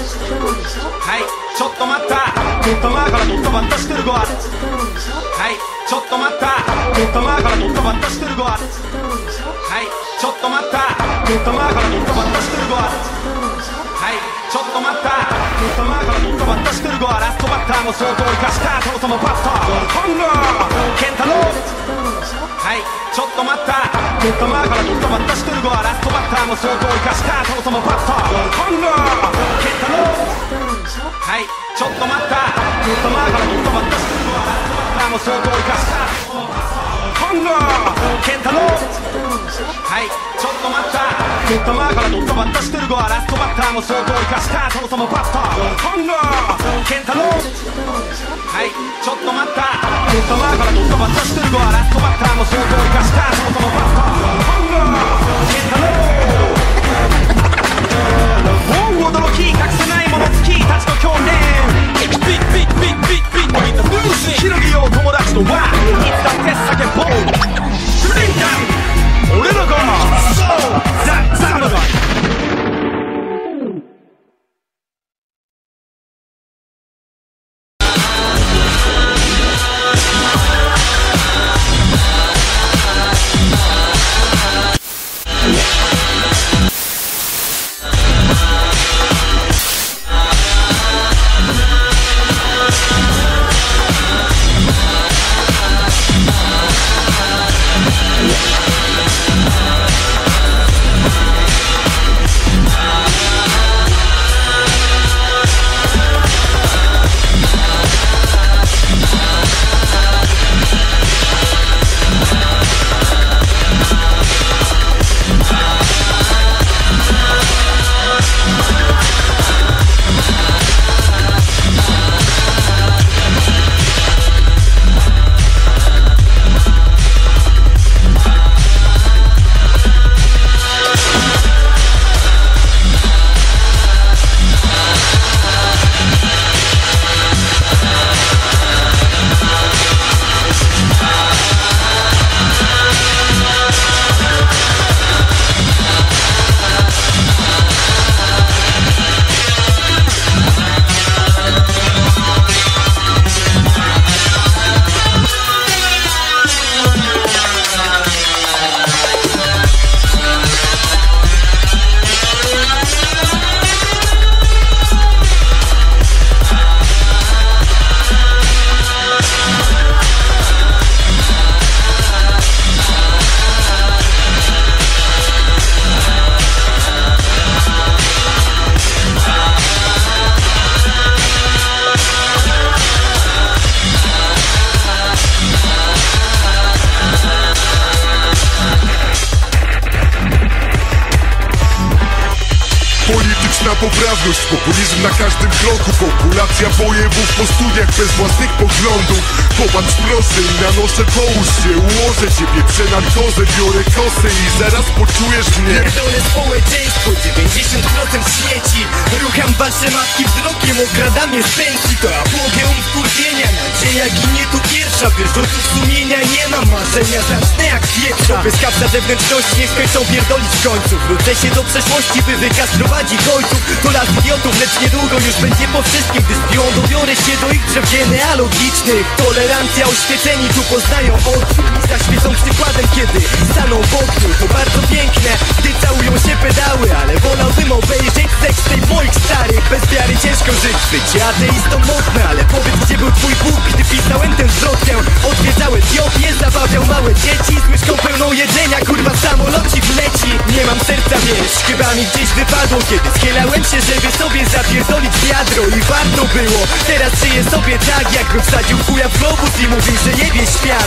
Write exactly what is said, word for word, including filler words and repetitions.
はいちょっと待ったドットマーからドットバッタしてる子ははいちょっと待ったドットマーからドットバッタしてる子ははいちょっと待ったドットマーからドットバッタしてる子ははいちょっと待ったドットマーからドットバッタしてる子はラストバッターも相当生かしたそもそもバッターハンガーケンタロウはいちょっと待ったドットマーからドットバッタしてる子はラストバッターも相当生かしたそもそもバッターハンガーケンタロウはいちょっと待ったドットマーからドットバッタしてる子はラストバッターも相当生かしたハンガーケンタロウはいちょっと待ったドットマーからドットバッタしてる子はラストバッターも相当生かしたそもそもバッターハンガーケンタロウはいちょっと待ったドットマーからドットバッタしてる子はラストバッターも相当生かしたそもそもバッターハンガーケンタロウ驚き隠せないもの好きたちと共鳴ビッビッビッビッビッビッビッ広げよう友達とはいつだって叫ぼうスリンダン俺のゴマそうザ・ザ・ムガ poprawność, populizm na każdym kroku, populacja wojewów po studiach bez własnych poglądów. Popatrz proszę i na noszę połóż się, ułożę się, pieprzę narkozę, biorę kosę i zaraz poczujesz mnie. Pierdolę społeczeństwo, dziewięćdziesiąt procent śmieci. Rucham wasze matki wzrokiem, okradam je z pensji. To apogeum wkurwienia, nadzieja ginie tu pierwsza. Wyrzutów sumienia nie mam, marzenia zacznę jak pieprza. Bez kap za zewnętrzności niech skończą pierdolić w końcu. Wrócę się do przeszłości, by wykastrować ich ojców. To raz idiotów, lecz niedługo już będzie po wszystkim. Gdy spią, dobiorę się do ich drzew genealogicznych. Tolerancja, oświeceni tu poznają odwrót i zaświecą przykładem, kiedy staną w oknu. To bardzo piękne, gdy całują się pedały, ale wolałbym obejrzeć seks tej moich starych. Bez wiary ciężko żyć, życie ateistą mocne. Ale powiedz, gdzie był twój Bóg, gdy pisałem tę zwrotkę. Odwiedzał Etiopię, zabawiał małe dzieci z łyżką pełną jedzenia, kurwa samolocik leci. Nie mam serca, wiesz, chyba mi gdzieś wypadło, kiedy schylałem się, żeby sobie zapierdolić wiadro. I warto było, teraz żyję sobie tak, jakbym wsadził chuja w globus i mówił, że jebie świat.